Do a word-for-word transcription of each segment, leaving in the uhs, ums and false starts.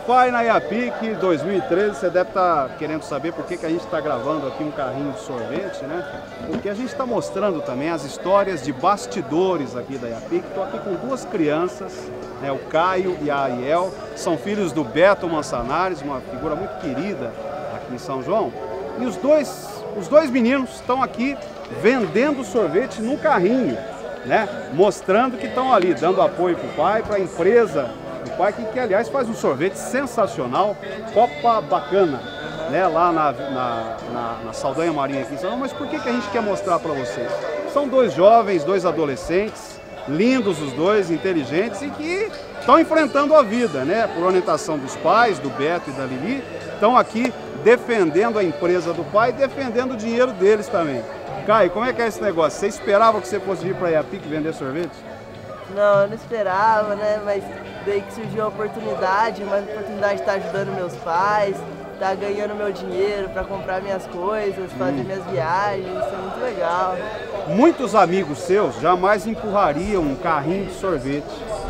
Pai na IAPIC dois mil e treze, você deve estar querendo saber por que, que a gente está gravando aqui um carrinho de sorvete, né? Porque a gente está mostrando também as histórias de bastidores aqui da IAPIC. Estou aqui com duas crianças, né, o Caio e a Ariel, são filhos do Beto Mansanares, uma figura muito querida aqui em São João. E os dois, os dois meninos estão aqui vendendo sorvete num carrinho, né? Mostrando que estão ali, dando apoio para o pai, para a empresa do pai, que, que aliás faz um sorvete sensacional, Copa Bacana, né? Lá na, na, na, na Saldanha Marinha aqui em São Paulo. Mas por que, que a gente quer mostrar para vocês? São dois jovens, dois adolescentes, lindos os dois, inteligentes e que estão enfrentando a vida, né? Por orientação dos pais, do Beto e da Lili, estão aqui defendendo a empresa do pai e defendendo o dinheiro deles também. Caio, como é que é esse negócio? Você esperava que você fosse ir para a IAPIC vender sorvete? Não, eu não esperava, né? Mas daí que surgiu a oportunidade, uma oportunidade de estar ajudando meus pais, estar ganhando meu dinheiro para comprar minhas coisas, fazer hum. minhas viagens, isso é muito legal. Muitos amigos seus jamais empurrariam um carrinho de sorvete,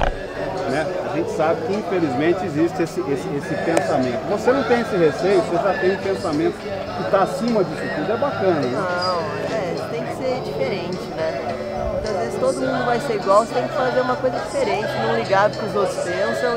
né? A gente sabe que infelizmente existe esse, esse, esse pensamento. Você não tem esse receio, você já tem um pensamento que está acima disso tudo, é bacana, né? Não, é, tem que ser diferente, né? Muitas vezes todo mundo vai ser igual, você tem que fazer uma coisa diferente, não ligar pro que os outros pensam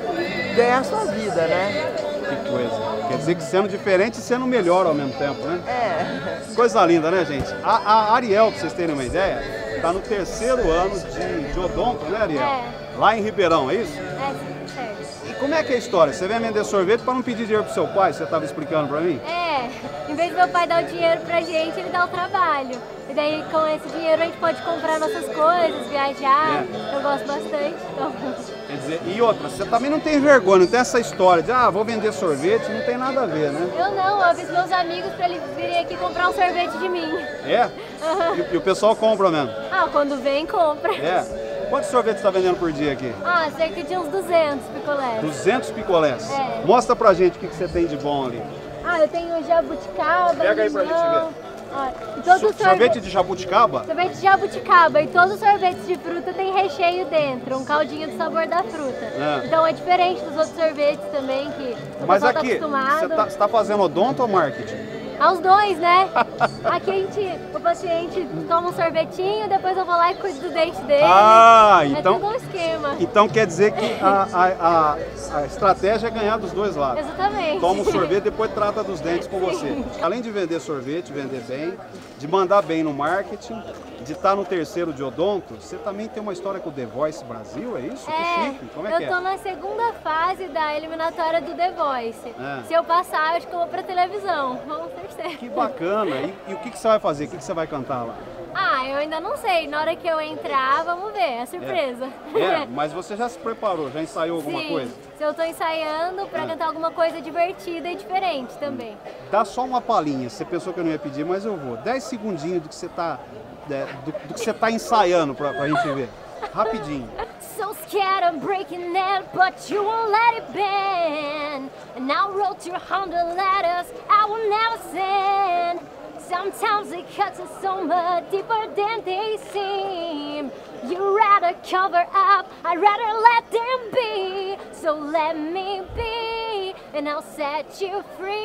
e ganhar a sua vida, né? Que coisa. Quer dizer que sendo diferente e sendo melhor ao mesmo tempo, né? É. Coisa linda, né, gente? A, a Ariel, pra vocês terem uma ideia, está no terceiro ano de, de odonto, né, Ariel? É. Lá em Ribeirão, é isso? É, certo. E como é que é a história? Você vem vender sorvete para não pedir dinheiro pro seu pai? Você estava explicando para mim? É. Em vez do meu pai dar o dinheiro pra gente, ele dá o trabalho. E daí, com esse dinheiro, a gente pode comprar nossas coisas, viajar. É. Eu gosto bastante, então... Quer dizer, e outra, você também não tem vergonha, não tem essa história de, ah, vou vender sorvete, não tem nada a ver, né? Eu não, eu aviso meus amigos pra eles virem aqui comprar um sorvete de mim. É? Uhum. E, e o pessoal compra mesmo? Ah, quando vem, compra. É? Quantos sorvetes você está vendendo por dia aqui? Ah, cerca de uns duzentos picolés. duzentos picolés? É. Mostra pra gente o que, que você tem de bom ali. Ah, eu tenho jabuticaba, pega aí pra gente ver. Ah, e todo so, sorvete... sorvete de jabuticaba? Sorvete de jabuticaba. E todos os sorvetes de fruta tem recheio dentro, um caldinho do sabor da fruta. É. Então é diferente dos outros sorvetes também, que o Mas pessoal aqui, tá acostumado. Mas aqui, você tá fazendo odonto ou marketing? Aos dois, né? Aqui a gente, o paciente toma um sorvetinho, depois eu vou lá e cuido do dente dele. Ah, é então, tudo um esquema. Então quer dizer que a, a, a, a estratégia é ganhar dos dois lados. Exatamente. Toma um sorvete, depois trata dos dentes com você. Além de vender sorvete, vender bem, de mandar bem no marketing, de estar no terceiro de odonto, você também tem uma história com o The Voice Brasil, é isso? É, que chique. Como é que é? Eu tô na segunda fase da eliminatória do The Voice. É. Se eu passar, eu acho que eu vou pra televisão. Vamos torcer. Que bacana. E, e o que, que você vai fazer? O que, que você vai cantar lá? Ah, eu ainda não sei. Na hora que eu entrar, vamos ver. É surpresa. É, é mas você já se preparou? Já ensaiou alguma Sim, coisa? Se eu tô ensaiando pra é. cantar alguma coisa divertida e diferente também. Dá só uma palhinha. Você pensou que eu não ia pedir, mas eu vou. Dez segundinhos do que você tá... Do, do que você tá ensaiando pra, pra gente ver. Rapidinho. So scared of breaking it, but you won't let it bend. And I wrote you a hundred letters I will never send. Sometimes it cuts us so much deeper than they seem. You rather cover up, I'd rather let them be. So let me be, and I'll set you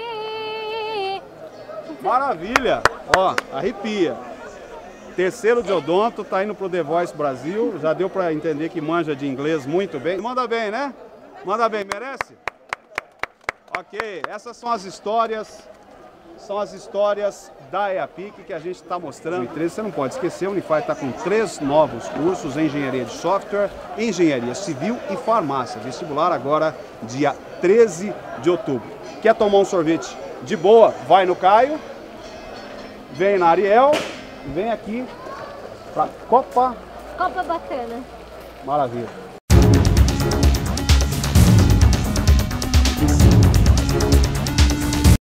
free. Maravilha! Ó, arrepia. Terceiro de odonto, tá indo pro The Voice Brasil, já deu para entender que manja de inglês muito bem. Manda bem, né? Manda bem, merece? Ok, essas são as histórias, são as histórias da IAPIC que a gente está mostrando. Você não pode esquecer, a Unify está com três novos cursos, Engenharia de Software, Engenharia Civil e Farmácia. Vestibular agora, dia treze de outubro. Quer tomar um sorvete de boa? Vai no Caio, vem na Ariel. Vem aqui para Copa... Copa Bacana. Maravilha.